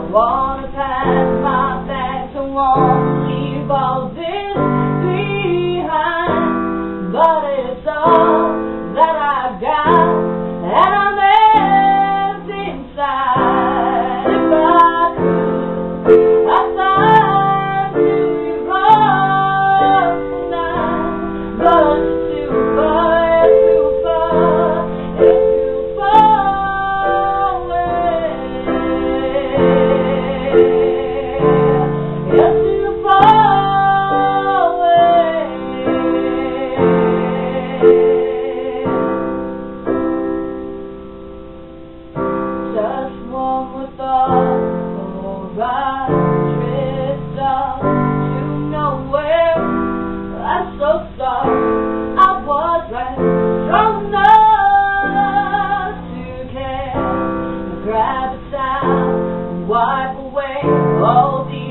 wanna pass my bags, I won't leave all this behind, but it's all that I got, and I'm empty inside. If I could, I'd find you wrong tonight, but it's too far, it's too far, it's too far away. It's too far away. Just one more thought before I drift off to nowhere. I'm so sorry, I was right, strong enough to care. Grab a towel, wipe away all the